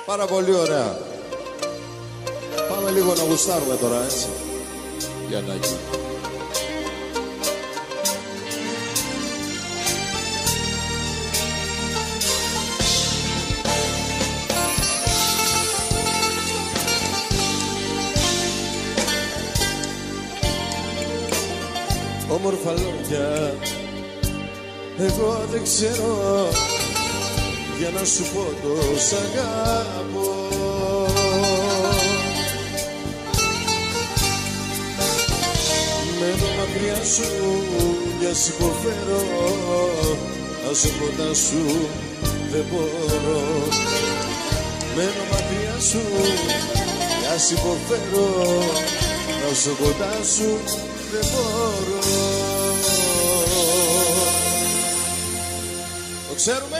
Πάρα πολύ ωραία. Πάμε λίγο να γουστάρουμε τώρα, έτσι. Γιαννάκη. Όμορφα λόγια εγώ δεν ξέρω για να σου πω το σ' αγαπώ. Μένω μακριά σου, για σ' υποφέρω, να σε κοντά σου δεν μπορώ. Μένω μακριά σου, για σ' υποφέρω, να σε κοντά σου δεν μπορώ. Το ξέρουμε!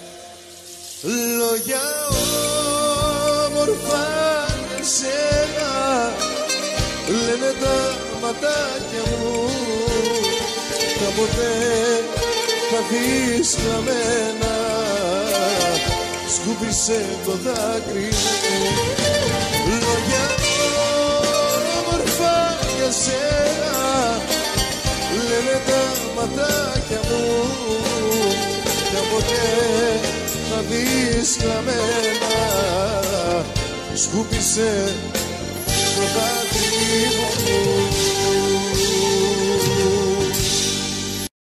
Λόγια όμορφα για σένα λένε τα ματάκια μου, κάποτε θα δεις χαμένα, σκούπισε το δάκρυ μου. Λόγια όμορφα για σένα λένε τα ματάκια μου, κάποτε θα δεις χαμένα, σκούπισε το δάκρυ μου.